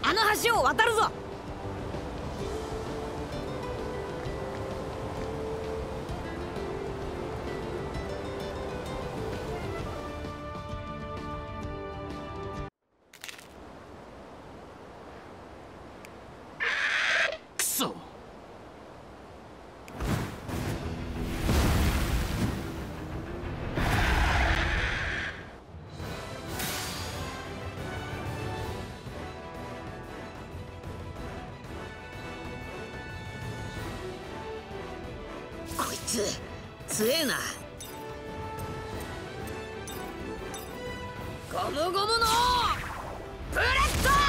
あの橋を渡るぞ。 くそ。 こいつ強えな。ゴムゴムのブレッド。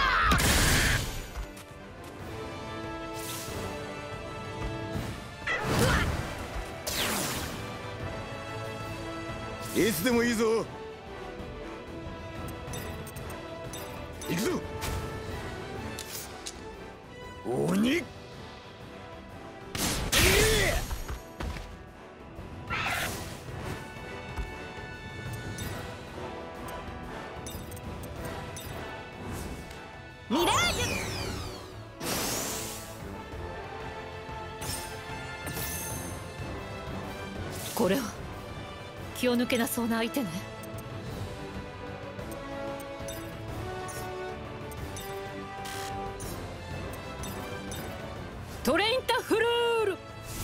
いつでもいいぞ。行くぞ鬼。 ミラージュ。 これは気を抜けなそうな相手ね。トレインタフルール。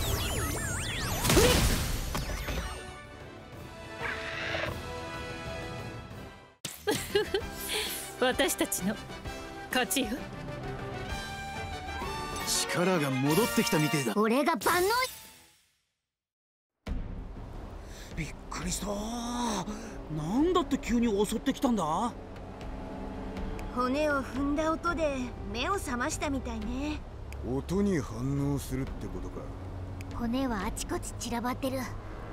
私たちの勝ちよ。 力が戻ってきたみてえだ。 俺が万能。 びっくりした。なんだって急に襲ってきたんだ。 骨を踏んだ音で目を覚ましたみたいね。 音に反応するってことか。 骨はあちこち散らばってる。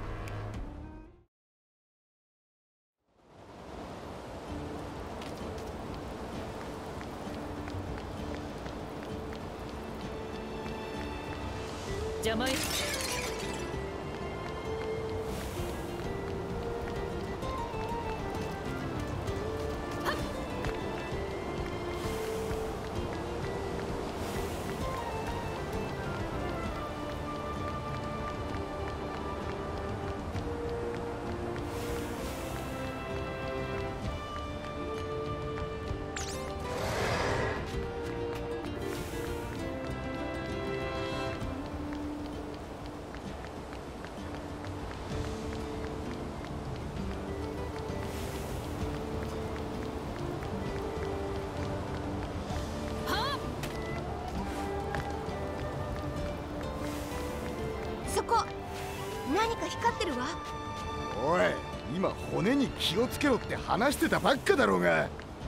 邪魔よ。 そこ何か光ってるわ。 おい、今骨に気をつけろって話してたばっかだろうが。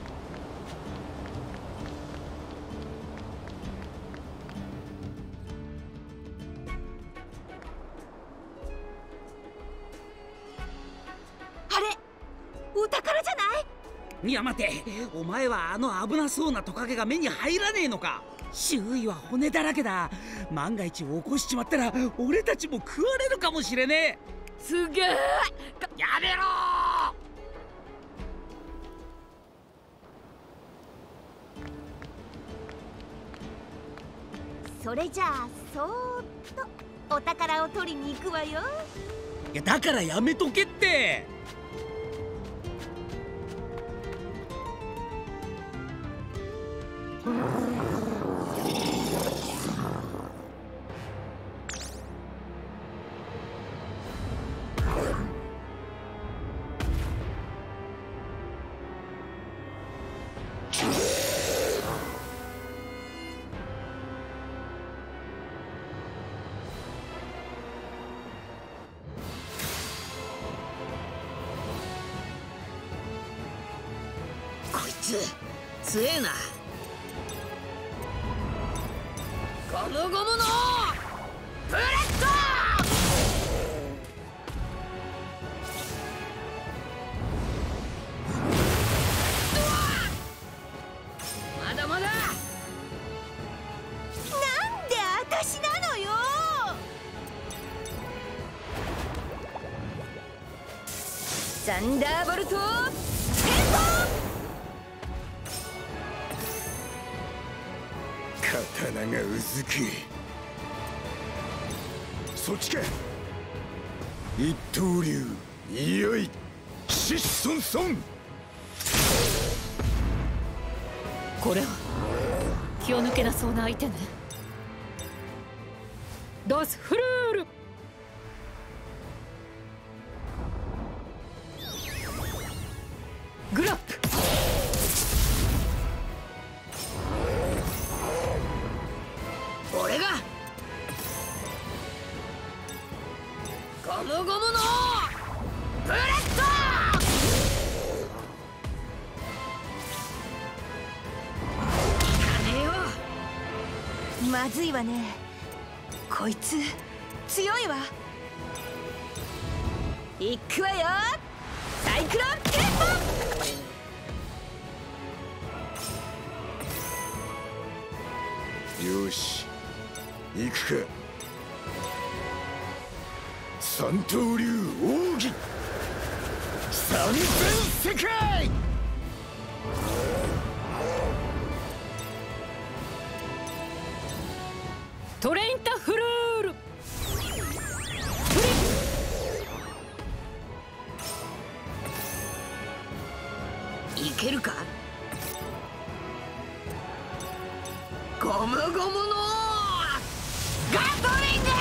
あれお宝じゃない？ いや待て、お前はあの危なそうなトカゲが目に入らねえのか。周囲は骨だらけだ。万が一起こしちまったら俺たちも食われるかもしれねえ。 すげえ。 やめろー。それじゃあそーっとお宝を取りに行くわよ。 いやだからやめとけって。 こいつ強えな。ゴムゴムのブレッド。まだまだ。 なんで私なのよ。 サンダーボルト。 刀がうずく。そっちか。一刀流いよいシッソンソン。 これは気を抜けなそうな相手ね。ダースフルール。グラップ。 俺がゴムゴムのブレッド。金よ。 まずいわね。こいつ強いわ。いくわよ。サイクロンキレッポ。よし行くか。三刀流奥義三千世界。 トレインタフルール。 いけるか。ゴムゴムのガトリング。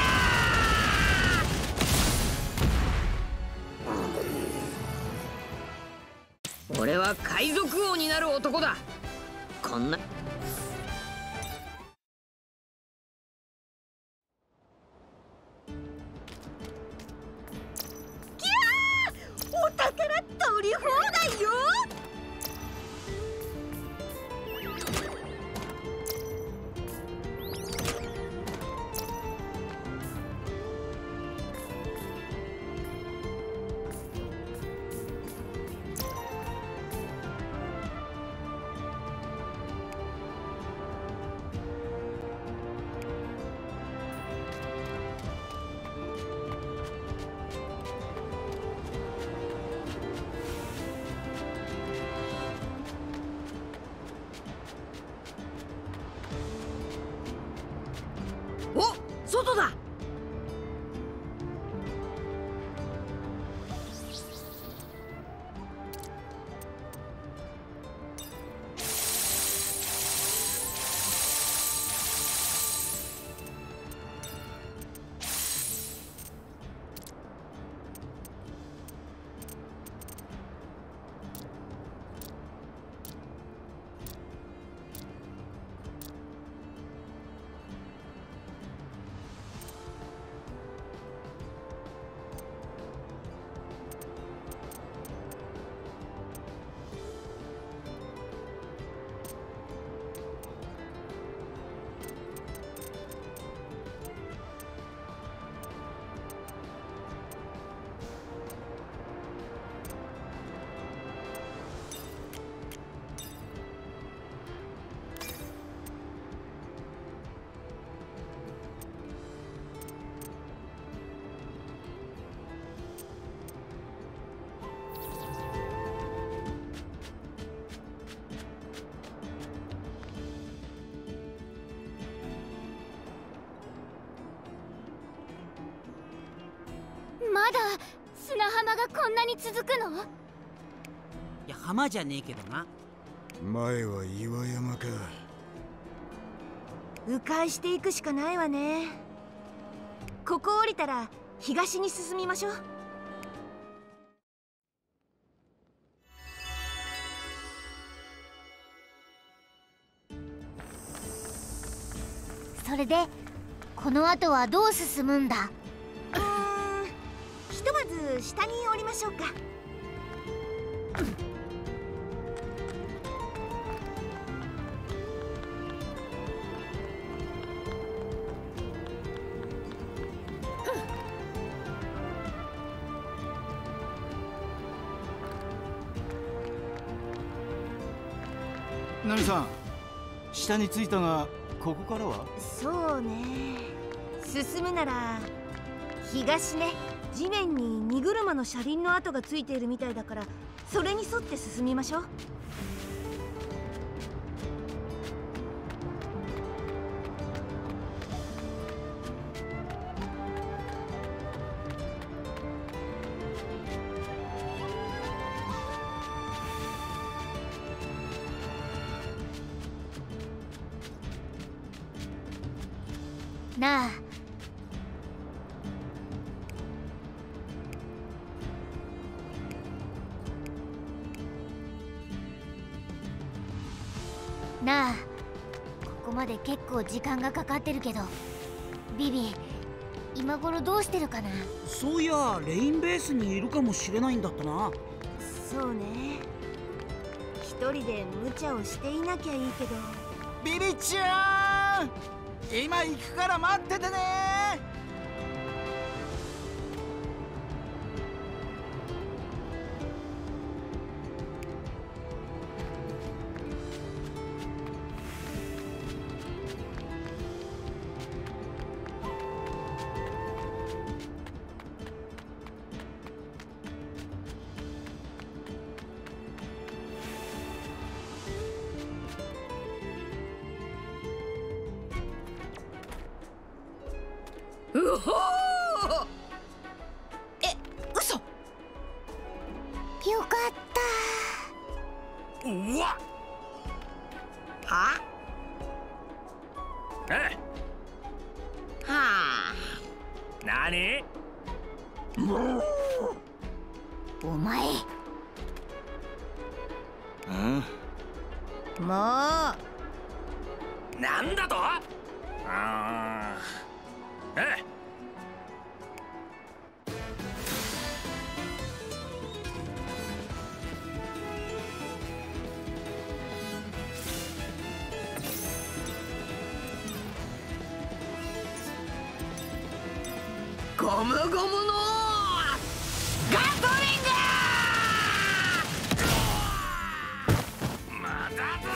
俺は海賊王になる男だ。こんなお宝取り放題よ。 お、外だ。 まだ砂浜がこんなに続くの？ いや浜じゃねえけどな。 前は岩山か。 迂回していくしかないわね。ここ降りたら東に進みましょう。 それでこの後はどう進むんだ？ ひとまず下に降りましょうか。 ナミさん、下に着いたがここからは？ そうね、進むなら東ね。地面に荷車の車輪の跡がついているみたいだから、それに沿って進みましょう。 なあ、なあ、ここまで結構時間がかかってるけど、ビビ今頃どうしてるかな。 そういやレインベースにいるかもしれないんだったな。 そうね、一人で無茶をしていなきゃいいけど。 ビビちゃん、今行くから待っててね。 うほー。嘘。 よかった。 うわはえはなにお前もうなんだとえゴムゴムのガトリング。 まだだ。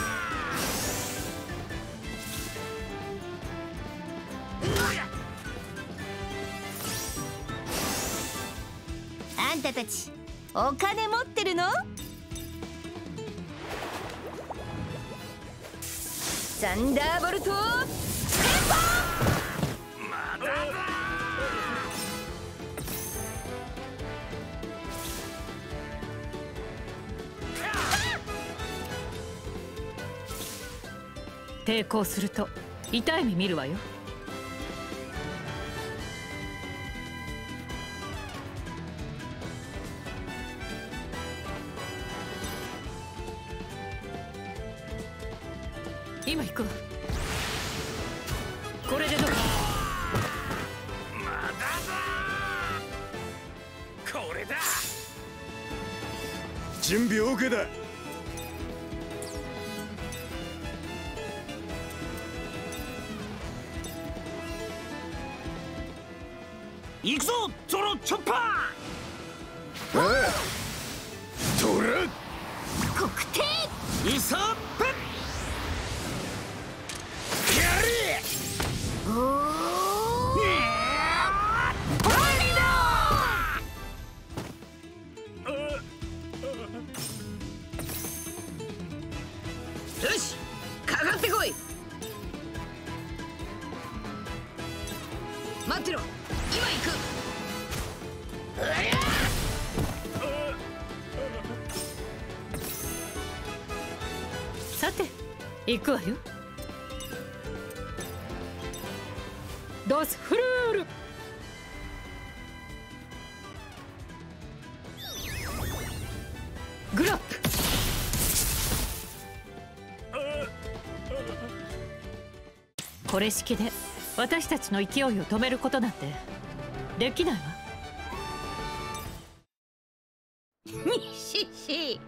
あんたたちお金持ってるの？サンダーボルトまだだ。 抵抗すると痛い目見るわよ。今行くわ。これでどう？ まだだ。これだ。準備 OK だ。 行くぞゾロチョッパー。 トラ国定イサッペおーよし、かかってこい。待ってろ、今行く。 さて行くわよ。ドスフルール。グラップ。これ式で私たちの勢いを止めることなんてできないわ。 にしし。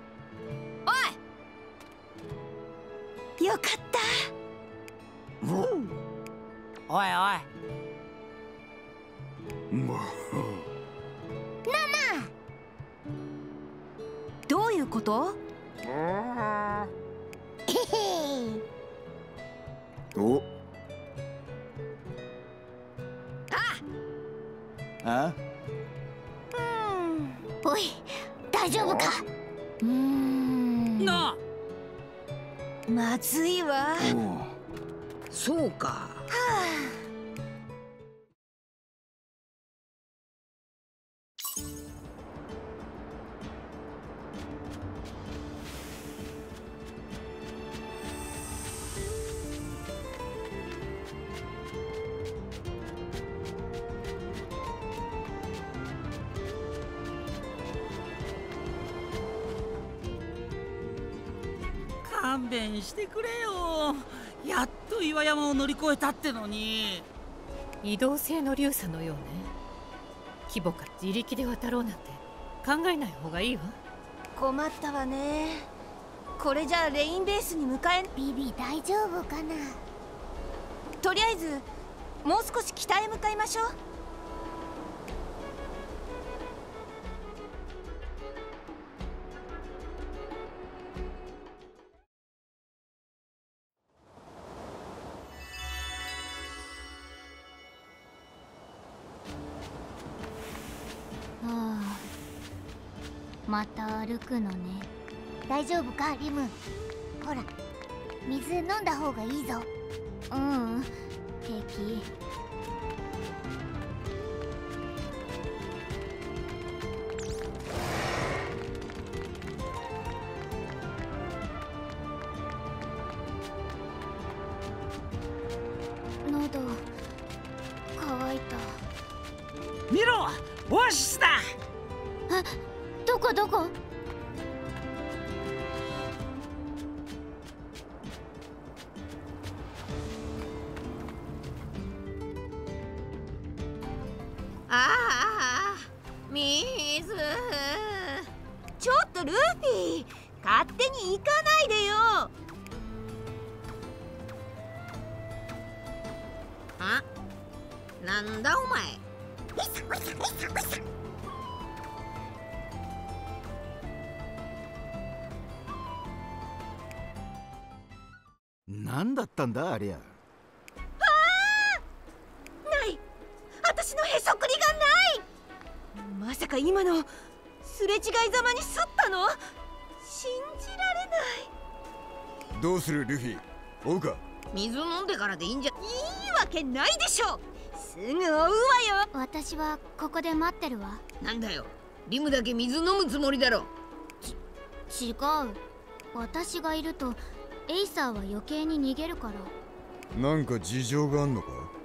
よかった。 おいおいどういうこと？ おあおい、大丈夫か。 なあ。 まずいわ。 そうか。 勘弁してくれよ。やっと岩山を乗り越えたってのに。 移動性の流砂のようね。規模から自力で渡ろうなんて考えない方がいいわ。 困ったわね。これじゃあレインベースに向かえ。 ビビ大丈夫かな。 とりあえずもう少し北へ向かいましょう。 はあ、また歩くのね。大丈夫かリム。ほら水飲んだ方がいいぞ。うん、平気。喉乾いた。 見ろ、オアシスだ。 あ、どこどこ。 ああ、水。 ちょっとルフィ、勝手に行かないでよ。 あ、なんだお前。 何だったんだありゃ。 ない、私のへそくりがない。まさか今のすれ違いざまにすったの。信じられない。 どうするルフィ、追うか。 水飲んでからでいいんじゃ。 いいわけないでしょ。すぐ追うわよ。 私はここで待ってるわ。 なんだよ、リムだけ水飲むつもりだろ。 違う。私がいるとエイサーは余計に逃げるから。 なんか事情があんのか。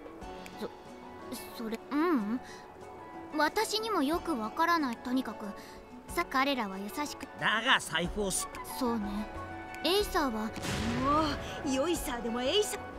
それ、うん、私にもよくわからない。とにかく彼らは優しく。 だが財布をすっ。 そうね。エイサーはもうヨイサーでもエイサー